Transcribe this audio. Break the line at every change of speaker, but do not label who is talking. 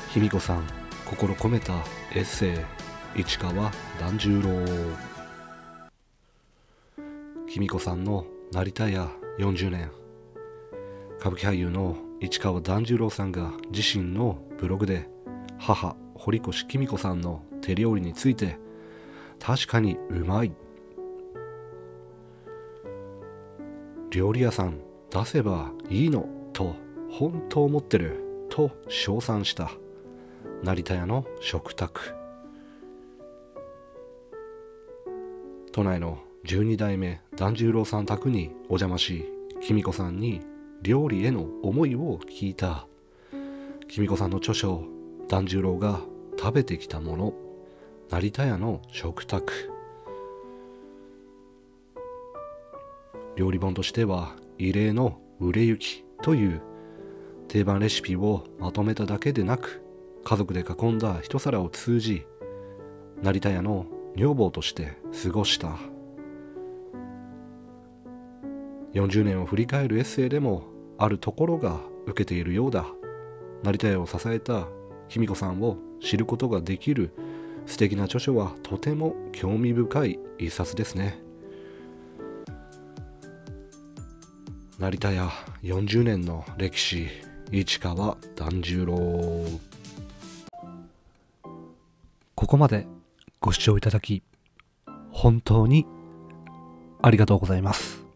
卑弥呼さん心込めたエッセイ市川團十郎。卑弥呼さんの成田屋40年。歌舞伎俳優の市川團十郎さんが自身のブログで母堀越貴美子さんの手料理について、確かにうまい、料理屋さん出せばいいのと本当思ってると称賛した成田屋の食卓。都内の12代目團十郎さん宅にお邪魔し、貴美子さんに料理への思いを聞いた。貴美子さんの著書團十郎が食べてきたもの、成田屋の食卓。料理本としては異例の売れ行きという定番レシピをまとめただけでなく、家族で囲んだ一皿を通じ成田屋の女房として過ごした。40年を振り返るエッセイでもあるところが受けているようだ。成田屋を支えた貴美子さんを知ることができる素敵な著書はとても興味深い一冊ですね。成田屋40年の歴史、市川團十郎。ここまでご視聴いただき本当にありがとうございます。